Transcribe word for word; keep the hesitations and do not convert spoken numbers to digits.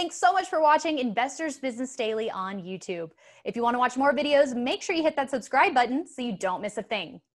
thanks so much for watching Investors Business Daily on YouTube. If you want to watch more videos, make sure you hit that subscribe button so you don't miss a thing.